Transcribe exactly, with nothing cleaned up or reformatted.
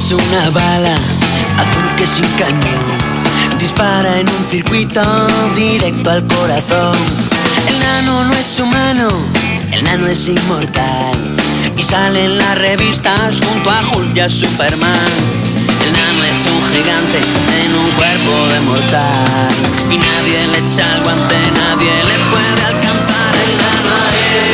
es una bala azul que sin cañón dispara en un circuito directo al corazón. El nano no es humano, el nano es inmortal y sale en las revistas junto a Hulk y a Superman. El nano es un gigante en un cuerpo de mortal y nadie le echa el guante, nadie le puede alcanzar. El nano es